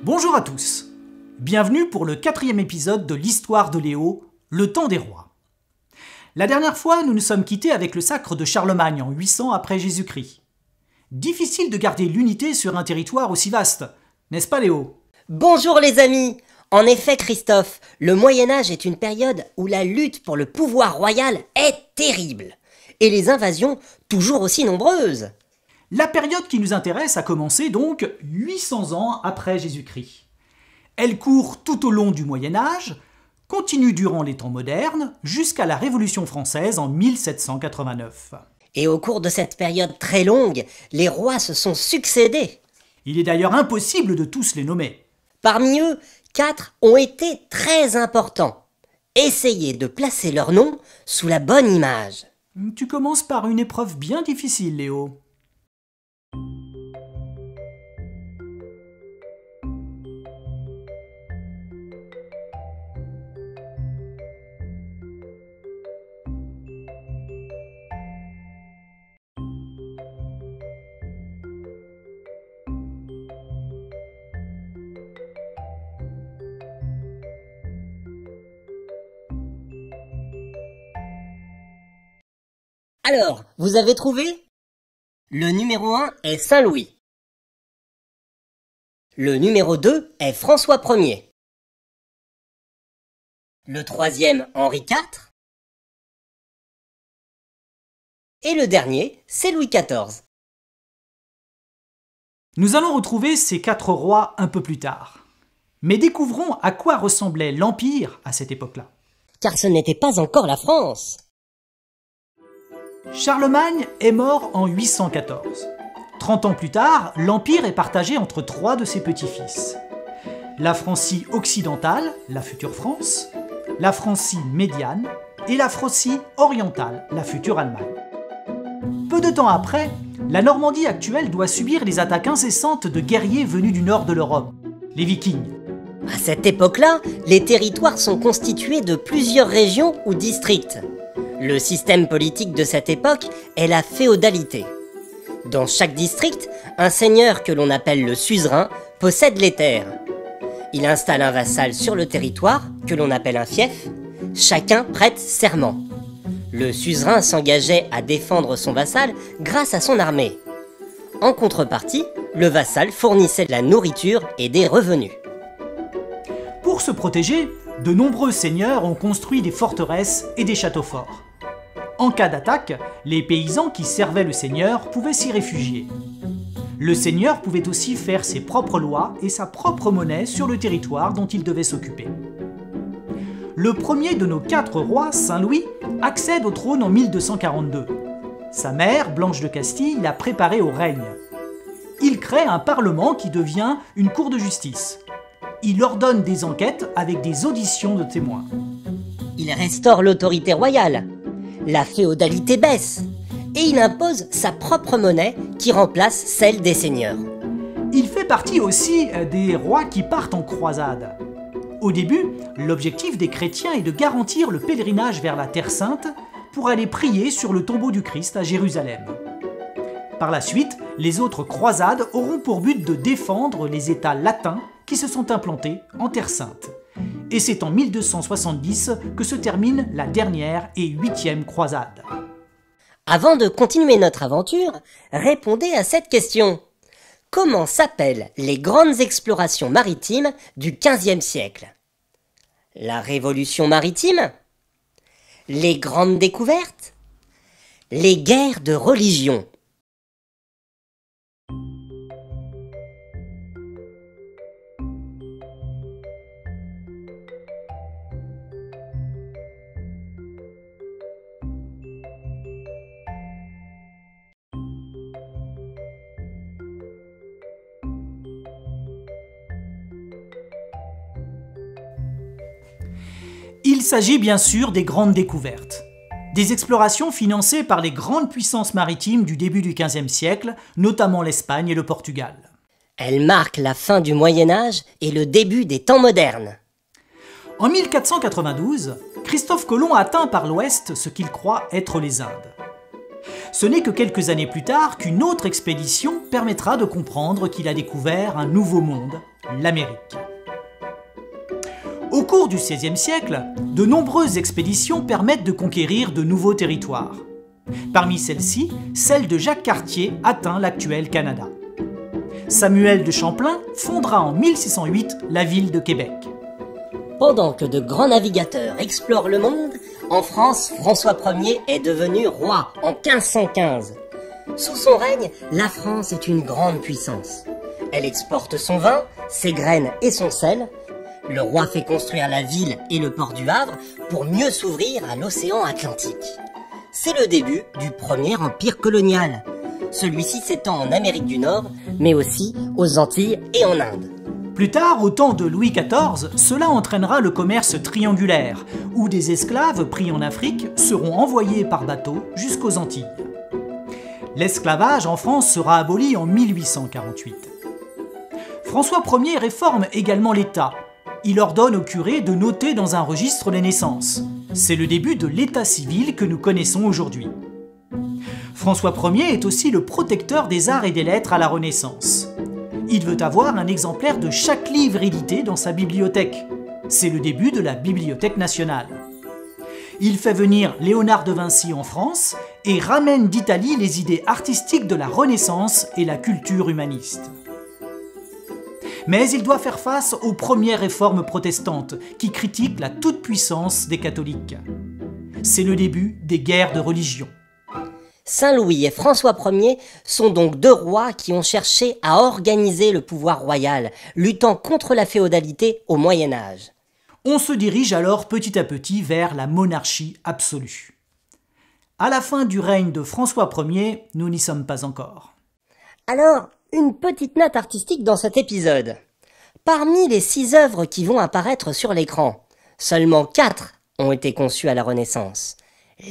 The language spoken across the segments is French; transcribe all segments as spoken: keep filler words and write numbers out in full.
Bonjour à tous, bienvenue pour le quatrième épisode de l'histoire de Léo, le temps des rois. La dernière fois, nous nous sommes quittés avec le sacre de Charlemagne en huit cents après Jésus-Christ. Difficile de garder l'unité sur un territoire aussi vaste, n'est-ce pas Léo? Bonjour les amis! En effet Christophe, le Moyen-Âge est une période où la lutte pour le pouvoir royal est terrible, et les invasions toujours aussi nombreuses. La période qui nous intéresse a commencé donc huit cents ans après Jésus-Christ. Elle court tout au long du Moyen-Âge, continue durant les temps modernes, jusqu'à la Révolution française en mille sept cent quatre-vingt-neuf. Et au cours de cette période très longue, les rois se sont succédés. Il est d'ailleurs impossible de tous les nommer. Parmi eux, quatre ont été très importants. Essayez de placer leur nom sous la bonne image. Tu commences par une épreuve bien difficile, Léo. Alors, vous avez trouvé? Le numéro un est Saint-Louis. Le numéro deux est François Ier. Le troisième, Henri quatre. Et le dernier, c'est Louis quatorze. Nous allons retrouver ces quatre rois un peu plus tard. Mais découvrons à quoi ressemblait l'Empire à cette époque-là. Car ce n'était pas encore la France. Charlemagne est mort en huit cent quatorze. Trente ans plus tard, l'Empire est partagé entre trois de ses petits-fils. La Francie occidentale, la future France, la Francie médiane et la Francie orientale, la future Allemagne. Peu de temps après, la Normandie actuelle doit subir les attaques incessantes de guerriers venus du nord de l'Europe, les Vikings. À cette époque-là, les territoires sont constitués de plusieurs régions ou districts. Le système politique de cette époque est la féodalité. Dans chaque district, un seigneur que l'on appelle le suzerain possède les terres. Il installe un vassal sur le territoire, que l'on appelle un fief. Chacun prête serment. Le suzerain s'engageait à défendre son vassal grâce à son armée. En contrepartie, le vassal fournissait de la nourriture et des revenus. Pour se protéger, de nombreux seigneurs ont construit des forteresses et des châteaux forts. En cas d'attaque, les paysans qui servaient le seigneur pouvaient s'y réfugier. Le seigneur pouvait aussi faire ses propres lois et sa propre monnaie sur le territoire dont il devait s'occuper. Le premier de nos quatre rois, Saint-Louis, accède au trône en mille deux cent quarante-deux. Sa mère, Blanche de Castille, l'a préparé au règne. Il crée un parlement qui devient une cour de justice. Il ordonne des enquêtes avec des auditions de témoins. Il restaure l'autorité royale. La féodalité baisse. Et il impose sa propre monnaie qui remplace celle des seigneurs. Il fait partie aussi des rois qui partent en croisade. Au début, l'objectif des chrétiens est de garantir le pèlerinage vers la Terre Sainte pour aller prier sur le tombeau du Christ à Jérusalem. Par la suite, les autres croisades auront pour but de défendre les États latins qui se sont implantés en Terre Sainte. Et c'est en mille deux cent soixante-dix que se termine la dernière et huitième croisade. Avant de continuer notre aventure, répondez à cette question. Comment s'appellent les grandes explorations maritimes du quinzième siècle? La Révolution maritime? Les grandes découvertes? Les guerres de religion? Il s'agit bien sûr des grandes découvertes. Des explorations financées par les grandes puissances maritimes du début du quinzième siècle, notamment l'Espagne et le Portugal. Elles marquent la fin du Moyen-Âge et le début des temps modernes. En mille quatre cent quatre-vingt-douze, Christophe Colomb atteint par l'ouest ce qu'il croit être les Indes. Ce n'est que quelques années plus tard qu'une autre expédition permettra de comprendre qu'il a découvert un nouveau monde, l'Amérique. Au cours du seizième siècle, de nombreuses expéditions permettent de conquérir de nouveaux territoires. Parmi celles-ci, celle de Jacques Cartier atteint l'actuel Canada. Samuel de Champlain fondera en mille six cent huit la ville de Québec. Pendant que de grands navigateurs explorent le monde, en France, François Premier est devenu roi en quinze cent quinze. Sous son règne, la France est une grande puissance. Elle exporte son vin, ses graines et son sel. Le roi fait construire la ville et le port du Havre pour mieux s'ouvrir à l'océan Atlantique. C'est le début du premier empire colonial. Celui-ci s'étend en Amérique du Nord, mais aussi aux Antilles et en Inde. Plus tard, au temps de Louis quatorze, cela entraînera le commerce triangulaire, où des esclaves pris en Afrique seront envoyés par bateau jusqu'aux Antilles. L'esclavage en France sera aboli en mille huit cent quarante-huit. François Premier réforme également l'État. Il ordonne aux curés de noter dans un registre les naissances. C'est le début de l'état civil que nous connaissons aujourd'hui. François Premier est aussi le protecteur des arts et des lettres à la Renaissance. Il veut avoir un exemplaire de chaque livre édité dans sa bibliothèque. C'est le début de la Bibliothèque nationale. Il fait venir Léonard de Vinci en France et ramène d'Italie les idées artistiques de la Renaissance et la culture humaniste. Mais il doit faire face aux premières réformes protestantes qui critiquent la toute-puissance des catholiques. C'est le début des guerres de religion. Saint-Louis et François Premier sont donc deux rois qui ont cherché à organiser le pouvoir royal, luttant contre la féodalité au Moyen-Âge. On se dirige alors petit à petit vers la monarchie absolue. À la fin du règne de François Premier, nous n'y sommes pas encore. Alors, une petite note artistique dans cet épisode. Parmi les six œuvres qui vont apparaître sur l'écran, seulement quatre ont été conçues à la Renaissance. Lesquelles ?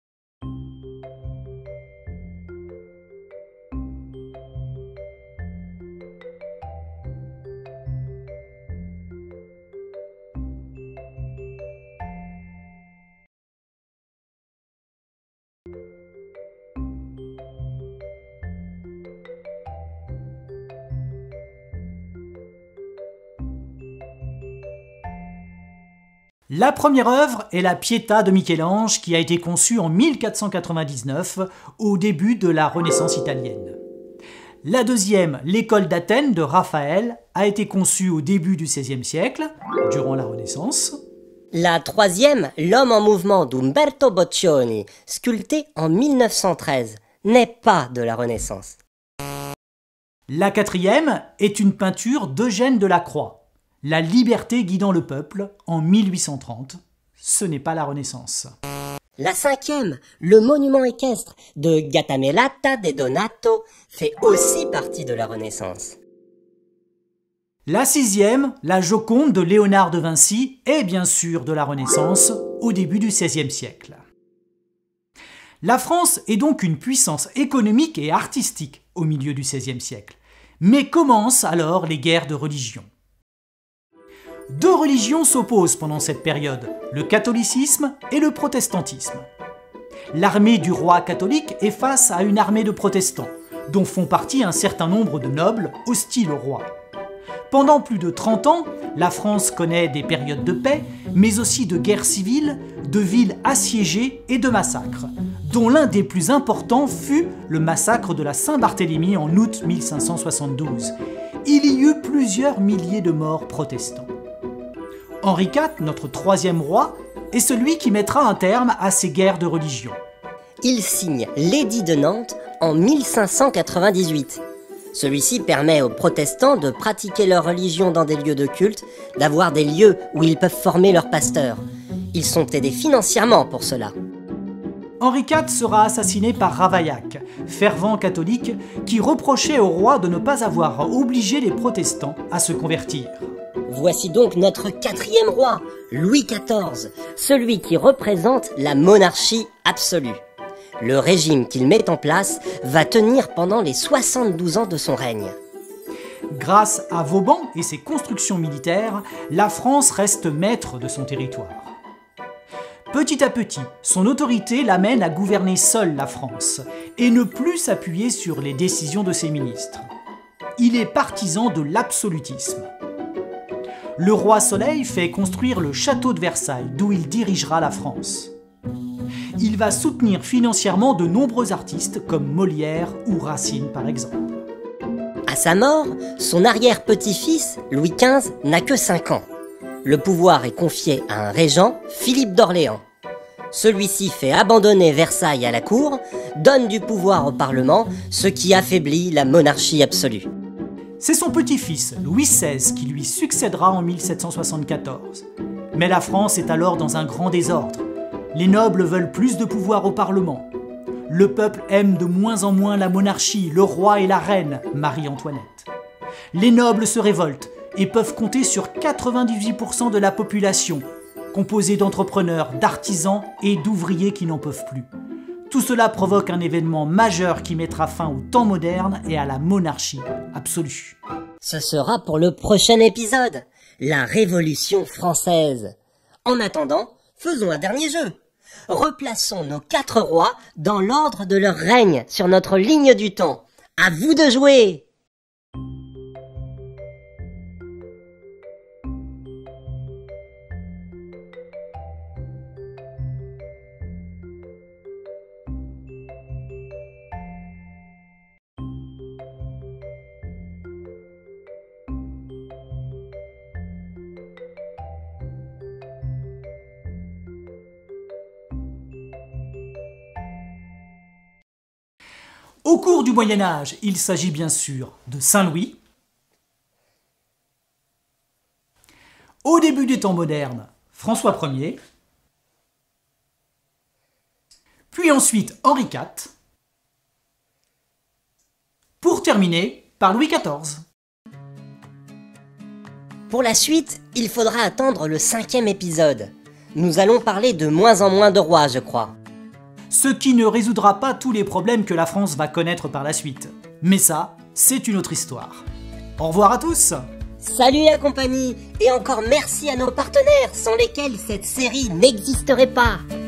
La première œuvre est la Pietà de Michel-Ange qui a été conçue en mille quatre cent quatre-vingt-dix-neuf, au début de la Renaissance italienne. La deuxième, l'École d'Athènes de Raphaël, a été conçue au début du seizième siècle, durant la Renaissance. La troisième, L'Homme en mouvement d'Umberto Boccioni, sculpté en mille neuf cent treize, n'est pas de la Renaissance. La quatrième est une peinture d'Eugène Delacroix, La liberté guidant le peuple, en mille huit cent trente. Ce n'est pas la Renaissance. La cinquième, le monument équestre de Gattamelata de Donato, fait aussi partie de la Renaissance. La sixième, la Joconde de Léonard de Vinci, est bien sûr de la Renaissance, au début du seizième siècle. La France est donc une puissance économique et artistique au milieu du seizième siècle. Mais commencent alors les guerres de religion. Deux religions s'opposent pendant cette période, le catholicisme et le protestantisme. L'armée du roi catholique est face à une armée de protestants, dont font partie un certain nombre de nobles hostiles au roi. Pendant plus de trente ans, la France connaît des périodes de paix, mais aussi de guerres civiles, de villes assiégées et de massacres, dont l'un des plus importants fut le massacre de la Saint-Barthélemy en août mille cinq cent soixante-douze. Il y eut plusieurs milliers de morts protestants. Henri quatre, notre troisième roi, est celui qui mettra un terme à ces guerres de religion. Il signe l'édit de Nantes en mille cinq cent quatre-vingt-dix-huit. Celui-ci permet aux protestants de pratiquer leur religion dans des lieux de culte, d'avoir des lieux où ils peuvent former leurs pasteurs. Ils sont aidés financièrement pour cela. Henri quatre sera assassiné par Ravaillac, fervent catholique, qui reprochait au roi de ne pas avoir obligé les protestants à se convertir. Voici donc notre quatrième roi, Louis quatorze, celui qui représente la monarchie absolue. Le régime qu'il met en place va tenir pendant les soixante-douze ans de son règne. Grâce à Vauban et ses constructions militaires, la France reste maître de son territoire. Petit à petit, son autorité l'amène à gouverner seul la France et ne plus s'appuyer sur les décisions de ses ministres. Il est partisan de l'absolutisme. Le roi Soleil fait construire le château de Versailles, d'où il dirigera la France. Il va soutenir financièrement de nombreux artistes comme Molière ou Racine par exemple. À sa mort, son arrière-petit-fils, Louis quinze, n'a que cinq ans. Le pouvoir est confié à un régent, Philippe d'Orléans. Celui-ci fait abandonner Versailles à la cour, donne du pouvoir au Parlement, ce qui affaiblit la monarchie absolue. C'est son petit-fils, Louis seize, qui lui succédera en mille sept cent soixante-quatorze. Mais la France est alors dans un grand désordre. Les nobles veulent plus de pouvoir au Parlement. Le peuple aime de moins en moins la monarchie, le roi et la reine, Marie-Antoinette. Les nobles se révoltent et peuvent compter sur quatre-vingt-dix-huit pour cent de la population, composée d'entrepreneurs, d'artisans et d'ouvriers qui n'en peuvent plus. Tout cela provoque un événement majeur qui mettra fin au temps moderne et à la monarchie absolue. Ce sera pour le prochain épisode, la Révolution française. En attendant, faisons un dernier jeu. Replaçons nos quatre rois dans l'ordre de leur règne sur notre ligne du temps. À vous de jouer! Au cours du Moyen-Âge, il s'agit bien sûr de Saint-Louis. Au début des temps modernes, François Ier. Puis ensuite Henri quatre. Pour terminer par Louis quatorze. Pour la suite, il faudra attendre le cinquième épisode. Nous allons parler de moins en moins de rois, je crois. Ce qui ne résoudra pas tous les problèmes que la France va connaître par la suite. Mais ça, c'est une autre histoire. Au revoir à tous! Salut la compagnie! Et encore merci à nos partenaires sans lesquels cette série n'existerait pas!